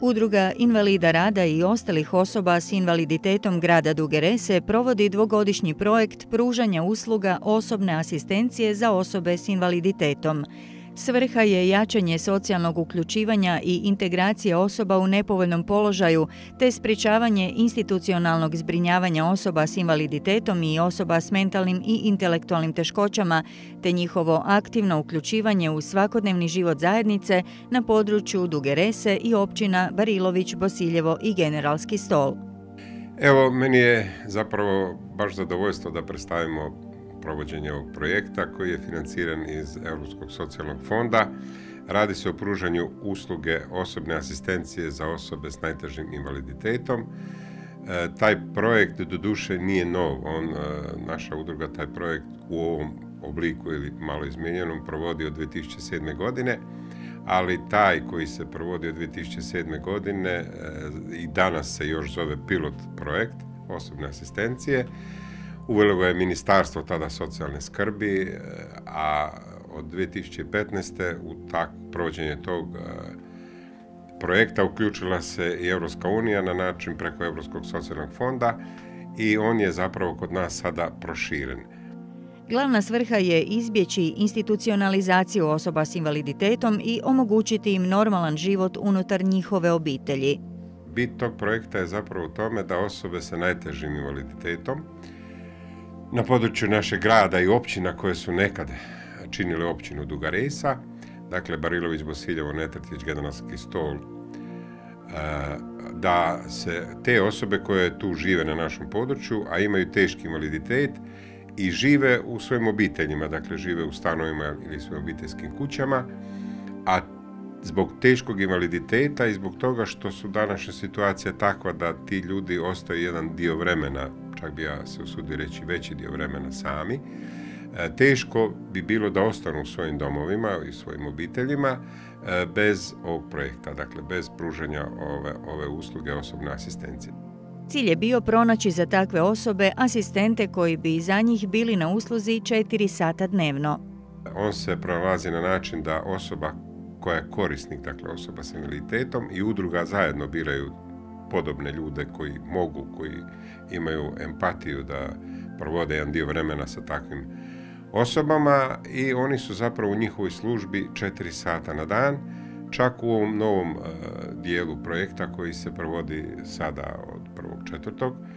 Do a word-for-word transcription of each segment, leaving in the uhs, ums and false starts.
Udruga invalida rada i ostalih osoba s invaliditetom grada Duge Rese provodi dvogodišnji projekt pružanja usluga osobne asistencije za osobe s invaliditetom. Svrha je jačanje socijalnog uključivanja i integracije osoba u nepovoljnom položaju te sprječavanje institucionalnog zbrinjavanja osoba s invaliditetom i osoba s mentalnim i intelektualnim teškoćama te njihovo aktivno uključivanje u svakodnevni život zajednice na području Duge Rese i općina Barilović, Bosiljevo i Generalski Stol. Evo, meni je zapravo baš zadovoljstvo da predstavimo provođenje ovog projekta koji je financiran iz Europskog socijalnog fonda. Radi se o pružanju usluge osobne asistencije za osobe s najtežim invaliditetom. E, taj projekt doduše nije nov. On, e, naša udruga taj projekt u ovom obliku ili malo izmijenjenom provodi od dvije tisuće sedme. godine, ali taj koji se provodi od dvije tisuće sedme. godine e, i danas se još zove pilot projekt osobne asistencije. Uvelo ga je Ministarstvo tada socijalne skrbi, a od dvije tisuće petnaeste. u tak, provođenje tog projekta uključila se i Europska unija na način preko Europskog socijalnog fonda i on je zapravo kod nas sada proširen. Glavna svrha je izbjeći institucionalizaciju osoba s invaliditetom i omogućiti im normalan život unutar njihove obitelji. Bit tog projekta je zapravo u tome da osobe sa najtežim invaliditetom na području našeg grada i općina koje su nekad činile općinu Duga Resa, dakle Barilović, Bosiljevo, Netretić, Generalski Stol, da se te osobe koje tu žive na našem području, a imaju teški invaliditet i žive u svojim obiteljima, dakle žive u stanovima ili svojim obiteljskim kućama, a zbog teškog invaliditeta i zbog toga što su današnja situacija takva da ti ljudi ostaju jedan dio vremena, čak bi ja se usudio reći veći dio vremena sami, teško bi bilo da ostanu u svojim domovima i svojim obiteljima bez ovog projekta, dakle bez pružanja ove, ove usluge osobne asistencije. Cilj je bio pronaći za takve osobe asistente koji bi za njih bili na usluzi četiri sata dnevno. On se pronalazi na način da osoba koja je korisnik, dakle osoba s invaliditetom i udruga zajedno biraju podobne ljude koji mogu, koji imaju empatiju da provode jedan dio vremena sa takvim osobama i oni su zapravo u njihovoj službi četiri sata na dan, čak u ovom novom uh, dijelu projekta koji se provodi sada od prvog četvrtog. Uh,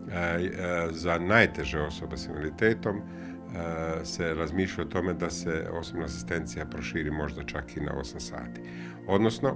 uh, za najteže osobe s invaliditetom uh, se razmišlja o tome da se osobna asistencija proširi možda čak i na osam sati. Odnosno,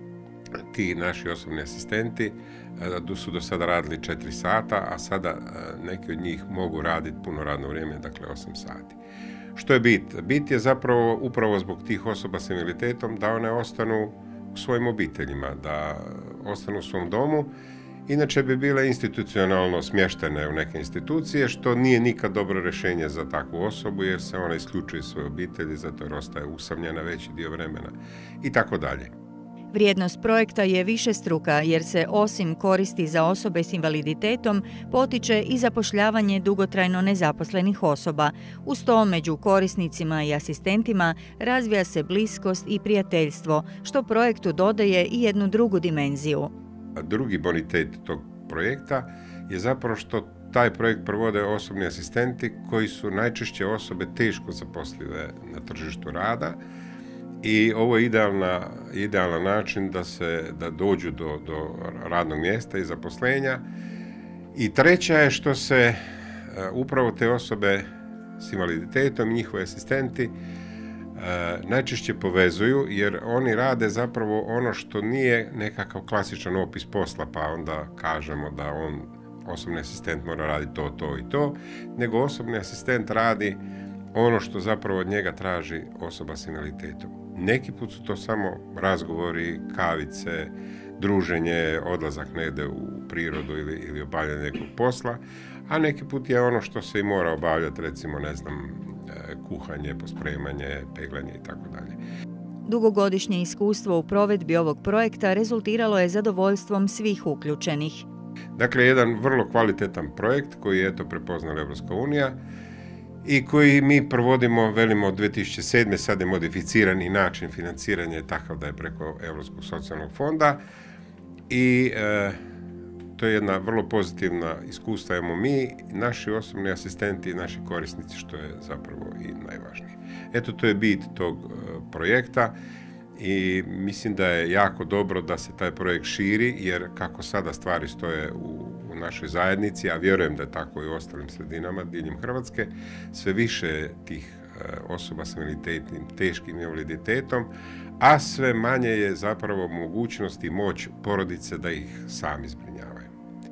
ti naši osobni asistenti uh, su do sada radili četiri sata, a sada uh, neki od njih mogu raditi puno radno vrijeme, dakle osam sati. Što je bit? Bit je zapravo upravo zbog tih osoba s invaliditetom da one ostanu u svojim obiteljima, da ostanu u svom domu, inače bi bile institucionalno smještene u neke institucije, što nije nikad dobro rješenje za takvu osobu jer se ona isključuje iz svoje obitelji, zato jer ostaje usamljena veći dio vremena i tako dalje. Vrijednost projekta je višestruka jer se osim koristi za osobe s invaliditetom potiče i zapošljavanje dugotrajno nezaposlenih osoba. Uz to među korisnicima i asistentima razvija se bliskost i prijateljstvo, što projektu dodaje i jednu drugu dimenziju. Drugi bonitet tog projekta je zapravo što taj projekt provode osobni asistenti koji su najčešće osobe teško zaposlive na tržištu rada. I ovo je idealna, idealan način da se da dođu do, do radnog mjesta i zaposlenja. I treća je što se uh, upravo te osobe s invaliditetom i njihovi asistenti uh, najčešće povezuju jer oni rade zapravo ono što nije nekakav klasičan opis posla pa onda kažemo da on, osobni asistent mora raditi to, to i to, nego osobni asistent radi ono što zapravo od njega traži osoba s invaliditetom. Neki put su to samo razgovori, kavice, druženje, odlazak negdje u prirodu ili, ili obavljanje nekog posla, a neki put je ono što se i mora obavljati, recimo, ne znam, kuhanje, pospremanje, peglanje i tako dalje. Dugogodišnje iskustvo u provedbi ovog projekta rezultiralo je zadovoljstvom svih uključenih. Dakle, jedan vrlo kvalitetan projekt koji je eto prepoznala Europska unija i koji mi provodimo, velimo, od dvije tisuće sedme. Sad je modificirani način financiranja je takav da je preko Europskog socijalnog fonda. i e, to je jedna vrlo pozitivna iskustva imamo mi, naši osobni asistenti i naši korisnici, što je zapravo i najvažnije. Eto, to je bit tog e, projekta i mislim da je jako dobro da se taj projekt širi, jer kako sada stvari stoje u, u našoj zajednici, a vjerujem da je tako i u ostalim sredinama diljem Hrvatske, sve više tih e, osoba s invaliditetom, teškim invaliditetom, a sve manje je zapravo mogućnost i moć porodice da ih sami zbrinjavaju.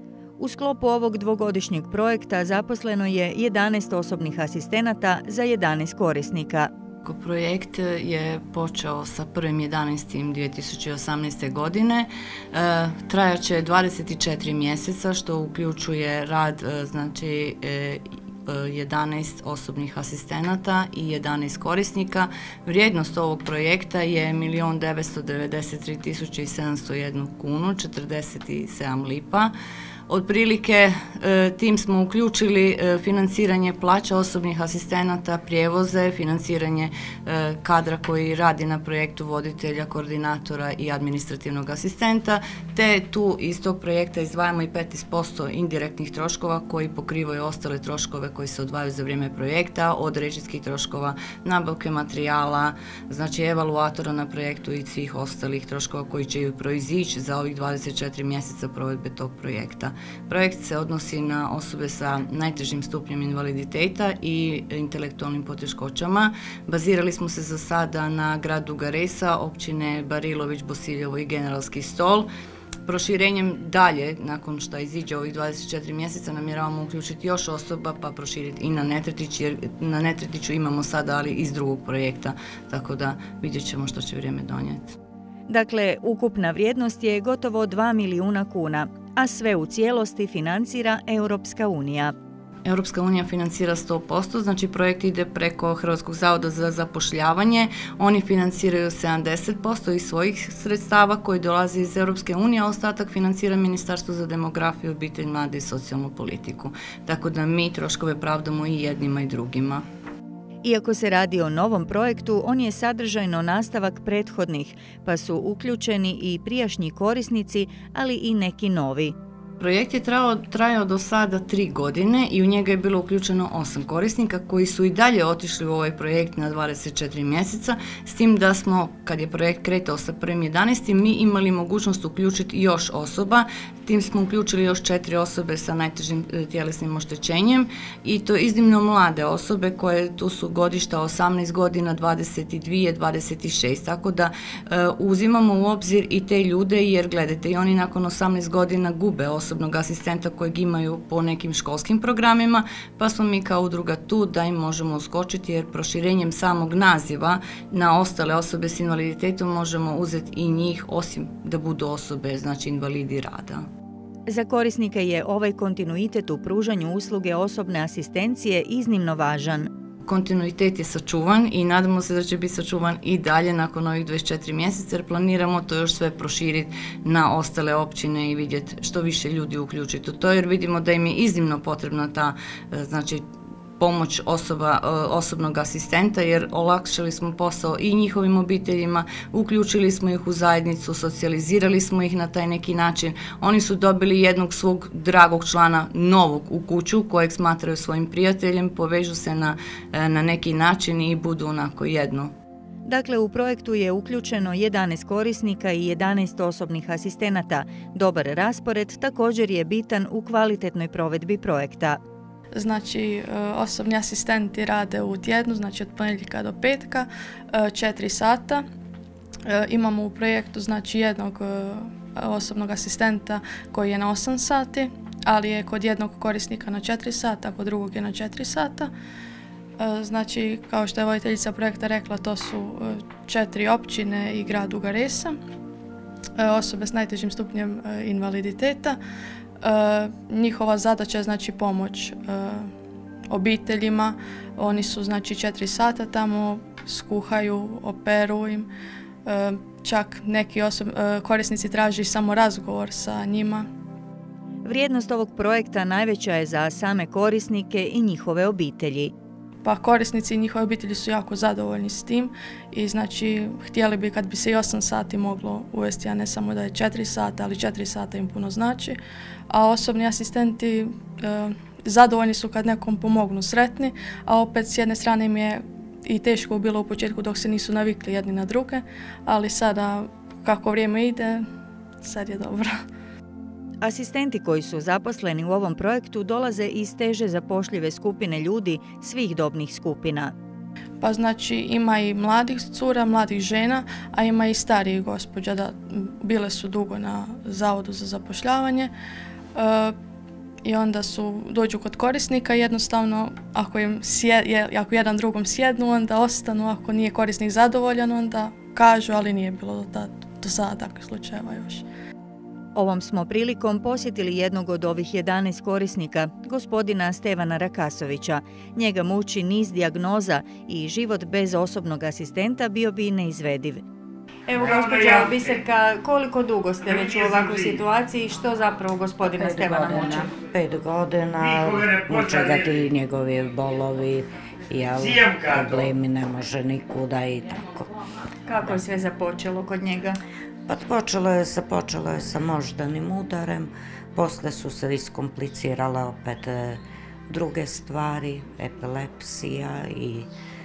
U sklopu ovog dvogodišnjeg projekta zaposleno je jedanaest osobnih asistenata za jedanaest korisnika. Projekt je počeo sa prvim jedanaestim dvije tisuće osamnaeste. godine. E, trajat će dvadeset četiri mjeseca, što uključuje rad e, znači e, jedanaest osobnih asistenata i jedanaest korisnika. Vrijednost ovog projekta je milion devetsto devedeset tri tisuće sedamsto jedna kunu četrdeset sedam lipa. Otprilike tim smo uključili financiranje plaća osobnih asistenata, prijevoze, financiranje kadra koji radi na projektu, voditelja, koordinatora i administrativnog asistenta, te tu iz tog projekta izdvajamo i petnaest posto indirektnih troškova koji pokrivaju ostale troškove koji se odvajaju za vrijeme projekta, od režijskih troškova, nabavke materijala, znači evaluatora na projektu i svih ostalih troškova koji će proizići za ovih dvadeset četiri mjeseca provedbe tog projekta. Projekt se odnosi na osobe sa najtežim stupnjem invaliditeta i intelektualnim poteškoćama. Bazirali smo se za sada na grad Duga Resa, općine Barilović, Bosiljevo i Generalski Stol. Proširenjem dalje, nakon što iziđe ovih dvadeset četiri mjeseca, namjeravamo uključiti još osoba pa proširiti i na Netretić, jer na Netretiću imamo sada, ali iz drugog projekta, tako da vidjet ćemo što će vrijeme donijeti. Dakle, ukupna vrijednost je gotovo dva milijuna kuna, a sve u cijelosti financira Europska unija. Europska unija financira sto posto, znači projekt ide preko Hrvatskog zavoda za zapošljavanje. Oni financiraju sedamdeset posto iz svojih sredstava koji dolaze iz Europske unije, a ostatak financira Ministarstvo za demografiju, obitelj, mlade i socijalnu politiku. Tako da mi troškove pravdamo i jednima i drugima. Iako se radi o novom projektu, on je sadržajno nastavak prethodnih, pa su uključeni i prijašnji korisnici, ali i neki novi. Projekt je trajao, trajao do sada tri godine i u njega je bilo uključeno osam korisnika koji su i dalje otišli u ovaj projekt na dvadeset četiri mjeseca, s tim da smo, kad je projekt kretao sa prvim jedanaestim, mi imali mogućnost uključiti još osoba. Tim smo uključili još četiri osobe sa najtežim tjelesnim oštećenjem i to iznimno mlade osobe koje tu su godišta osamnaest godina, dvadeset dvije, dvadeset šest, tako da e, uzimamo u obzir i te ljude, jer gledajte, i oni nakon osamnaest godina gube osobnog asistenta kojeg imaju po nekim školskim programima, pa smo mi kao udruga tu da im možemo uskočiti, jer proširenjem samog naziva na ostale osobe s invaliditetom možemo uzeti i njih, osim da budu osobe, znači invalidi rada. Za korisnike je ovaj kontinuitet u pružanju usluge osobne asistencije iznimno važan. Kontinuitet je sačuvan i nadamo se da će biti sačuvan i dalje nakon ovih dvadeset četiri mjeseca, jer planiramo to još sve proširiti na ostale općine i vidjeti što više ljudi uključiti u to, jer vidimo da im je iznimno potrebna ta, znači, pomoć osoba, osobnog asistenta, jer olakšali smo posao i njihovim obiteljima, uključili smo ih u zajednicu, socijalizirali smo ih na taj neki način. Oni su dobili jednog svog dragog člana novog u kuću kojeg smatraju svojim prijateljem, povežu se na, na neki način i budu onako jedno. Dakle, u projektu je uključeno jedanaest korisnika i jedanaest osobnih asistenata. Dobar raspored također je bitan u kvalitetnoj provedbi projekta. Znači, osobni asistenti rade u tjednu, znači od ponedjeljka do petka, četiri sata. Imamo u projektu, znači, jednog osobnog asistenta koji je na osam sati, ali je kod jednog korisnika na četiri sata, kod drugog je na četiri sata. Znači, kao što je voditeljica projekta rekla, to su četiri općine i grad Duga Resa, osobe s najtežim stupnjem invaliditeta. Uh, njihova zadaća je, znači, pomoć uh, obiteljima. Oni su, znači, četiri sata tamo, skuhaju, operu im, uh, čak neki osob, uh, korisnici traži samo razgovor sa njima. Vrijednost ovog projekta najveća je za same korisnike i njihove obitelji. pa korisnici i njihove obitelji su jako zadovoljni s tim i znači htjeli bi kad bi se i osam sati moglo uvesti, a ne samo da je četiri sata, ali četiri sata im puno znači. A osobni asistenti e, zadovoljni su kad nekom pomognu, sretni, a opet s jedne strane im je i teško bilo u početku dok se nisu navikli jedni na druge, ali sada kako vrijeme ide, sad je dobro. Asistenti koji su zaposleni u ovom projektu dolaze iz teže zapošljive skupine ljudi svih dobnih skupina. Pa znači ima i mladih cura, mladih žena, a ima i starijih gospođa, da bile su dugo na Zavodu za zapošljavanje. E, I onda su, dođu kod korisnika i jednostavno ako, im sjed, ako jedan drugom sjednu, onda ostanu, ako nije korisnik zadovoljan, onda kažu, ali nije bilo do, tad, do sada takvih slučajeva još. Ovom smo prilikom posjetili jednog od ovih jedanaest korisnika, gospodina Stevana Rakasovića. Njega muči niz dijagnoza i život bez osobnog asistenta bio bi neizvediv. Evo, gospođa Biserka, koliko dugo ste već u ovakvoj situaciji i što zapravo gospodina Stevana muči? Pet godina, muče ga ti njegovi bolovi, jel, problemi, ne može nikuda i tako. Kako je sve započelo kod njega? Pa počelo je sa, počelo je sa moždanim udarem, posle su se iskomplicirale opet e, druge stvari, epilepsija i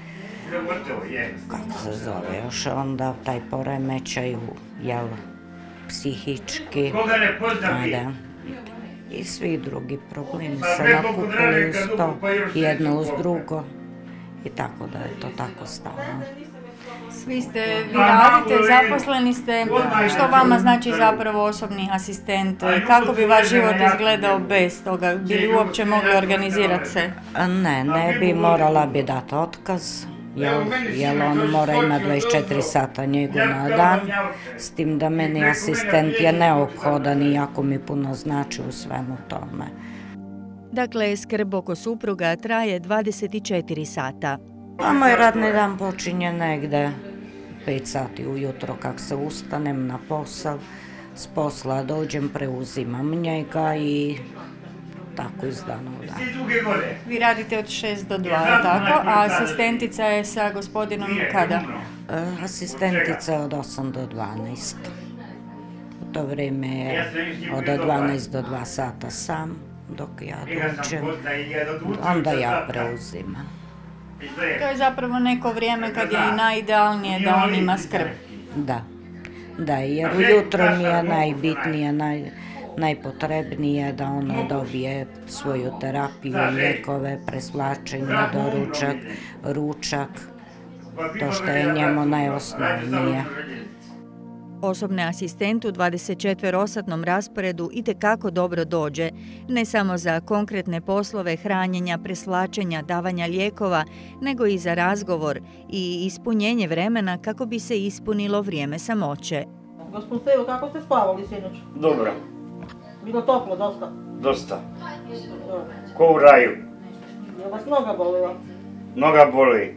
kako se zove još onda taj poremećaj, jel, psihički, da, i svi drugi problemi se nakupili uz to, jedno uz drugo i tako da je to tako stalno. Svi ste, vi radite, zaposleni ste, što vama znači zapravo osobni asistent? Kako bi vaš život izgledao bez toga? Bi li uopće mogli organizirati se? Ne, ne bi, morala bi dati otkaz, jer, jer on mora imati dvadeset četiri sata njegu na dan, s tim da meni asistent je neophodan i jako mi puno znači u svemu tome. Dakle, skrb oko supruga traje dvadeset četiri sata. Pa moj radni dan počinje negde pet sati ujutro kak se ustanem na posao, s posla dođem, preuzimam njega i tako iz dana u dan. Vi radite od šest do dva, tako? A asistentica je sa gospodinom kada? E, asistentica je od osam do dvanaest. U to vrijeme je od dvanaest do dva sata sam, dok ja dođem, onda ja preuzimam. To je zapravo neko vrijeme kad je i najidealnije da on ima skrb. Da, da, jer ujutro mi je najbitnije, naj, najpotrebnije da ono dobije svoju terapiju, lijekove, presvlačenje, doručak, ručak, to što je njemu najosnovnije. Osobni asistent u dvadesetčetverosatnom rasporedu itekako dobro dođe, ne samo za konkretne poslove hranjenja, preslačenja, davanja lijekova, nego i za razgovor i ispunjenje vremena kako bi se ispunilo vrijeme samoće. Gospodin Stevo, kako ste spavali sinoć? Dobro. Bilo toplo, dosta? Dosta. Ko u raju. Je vas noga bolila? Noga boli.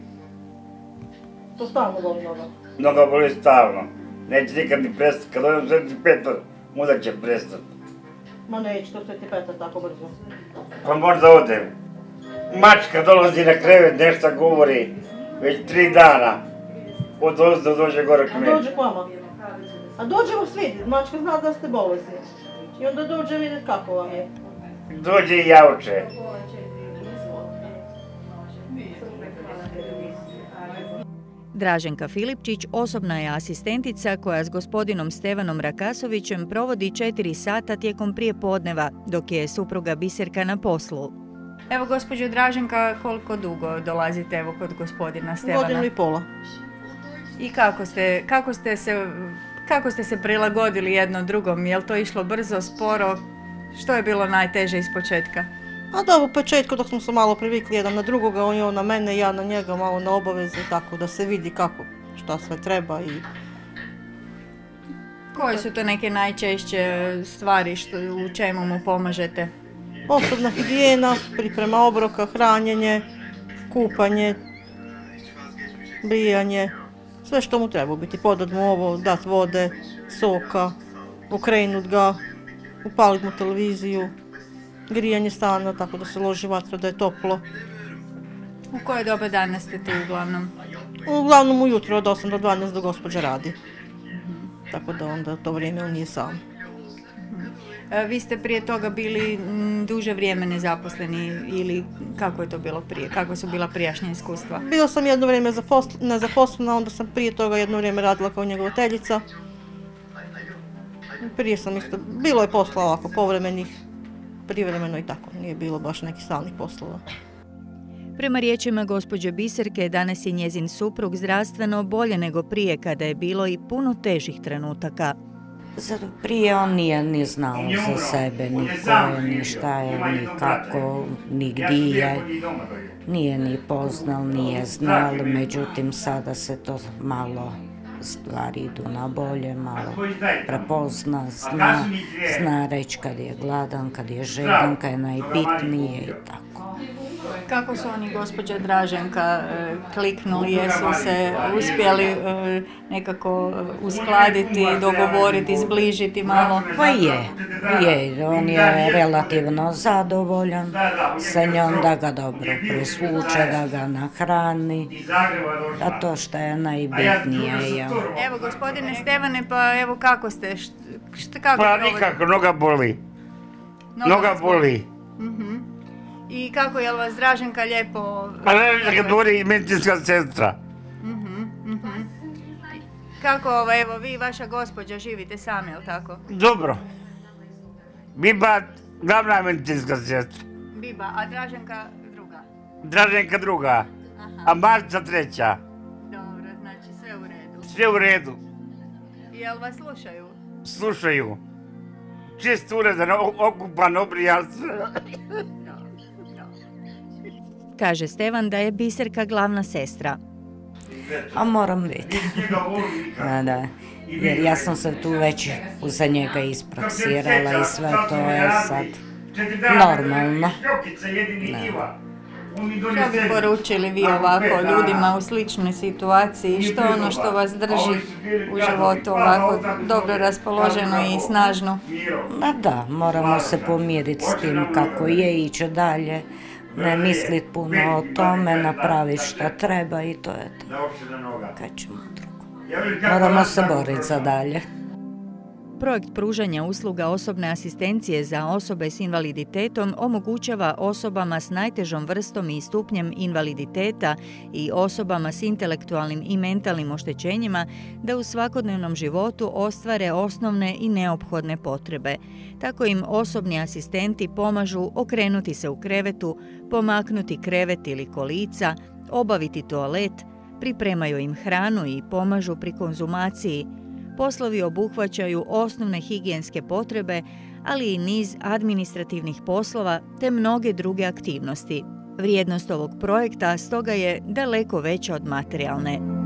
To stalno boli noga? Noga boli stalno. Neće nikad ni prestati. Kad odem Sveti Petar, onda će prestati. Ma neće to Sveti Petar tako brzo. Pa možda odem. Mačka dolazi na krevet, nešto govori. Već tri dana. Od ozdo dođe gore k meni. A dođe k vama? A dođemo svi, mačka zna da ste bolesni. I onda dođe vidjeti kako vam je. Dođe i jauče. Draženka Filipčić osobna je asistentica koja s gospodinom Stevanom Rakasovićem provodi četiri sata tijekom prijepodneva, dok je supruga Biserka na poslu. Evo, gospođo Draženka, koliko dugo dolazite evo kod gospodina Stevana? Godinu i pola. I kako ste, kako ste se, kako ste se prilagodili jedno drugom? Je li to išlo brzo, sporo? Što je bilo najteže iz početka? A da, u početku dok smo se malo privikli jedan na drugoga, on je on na mene, ja na njega, malo na obaveze, tako da se vidi kako, šta sve treba i... Koje su to neke najčešće stvari što, u čemu mu pomažete? Osobna higijena, priprema obroka, hranjenje, kupanje, brijanje, sve što mu treba biti. Podat mu ovo, dat vode, soka, okrenut ga, upalit mu televiziju, grijanje stana tako da se loži vatra, da je toplo. U koje doba dana ste tu uglavnom? Uglavnom ujutro od osam do dvanaest do gospođa radi. Tako da onda to vrijeme on nije sam. Vi ste prije toga bili m, duže vrijeme nezaposleni ili kako je to bilo prije? Kako su bila prijašnja iskustva? Bila sam jedno vrijeme zaposl- nezaposlena, onda sam prije toga jedno vrijeme radila kao njegovateljica. Prije sam isto, bilo je posla ovako povremenih, privremeno i tako, nije bilo baš nekih stalnih poslova. Prema riječima gospođe Biserke, danas je njezin suprug zdravstveno bolje nego prije kada je bilo i puno težih trenutaka. Zato prije on nije ni znao za sebe, ni ko je, ni šta je, ni kako, ni gdje je. Nije ni poznal, nije znal, međutim sada se to malo stvari idu na bolje, malo prepozna, zna, zna reći kad je gladan, kad je žedan, kad je najbitnije i tako. Kako su oni, gospođa Draženka, kliknuli, jesu se uspjeli nekako uskladiti, dogovoriti, zbližiti malo? Pa je, je, on je relativno zadovoljan sa njom, da ga dobro presvuče, da ga nahrani, a to što je najbitnije je. Evo, gospodine Stevane, pa evo kako ste? Šta, kako pa nikako, noga boli. Noga, noga boli. Uh-huh. I kako je li vas Draženka lijepo... Pa ne, kad govori medicinska sestra. Uh-huh, uh-huh. Kako, ovo, evo, vi i vaša gospođa živite sami, jel tako? Dobro. Biba, glavna medicinska sestra. Biba, a Draženka druga? Draženka druga, aha. A Marca treća. Dobro, znači sve u redu. Sve u redu. I jel vas slušaju? Slušaju. Čist uredan, okupan, obrijan sve. Kaže Stevan da je Biserka glavna sestra. A moram biti. Da, da. Jer ja sam se tu već uza njega ispraksirala i sve to je sad normalno. Da. Što bi poručili vi ovako ljudima u sličnoj situaciji? Što ono što vas drži u životu ovako dobro raspoloženo i snažno? Da, da, moramo se pomiriti s tim kako je, ići dalje. Ne misliti puno o tome, napraviti šta treba i to je to. Kad ćemo drugo. Moramo se boriti za dalje. Projekt pružanja usluga osobne asistencije za osobe s invaliditetom omogućava osobama s najtežom vrstom i stupnjem invaliditeta i osobama s intelektualnim i mentalnim oštećenjima da u svakodnevnom životu ostvare osnovne i neophodne potrebe. Tako im osobni asistenti pomažu okrenuti se u krevetu, pomaknuti krevet ili kolica, obaviti toalet, pripremaju im hranu i pomažu pri konzumaciji. Poslovi obuhvaćaju osnovne higijenske potrebe, ali i niz administrativnih poslova te mnoge druge aktivnosti. Vrijednost ovog projekta stoga je daleko veća od materijalne.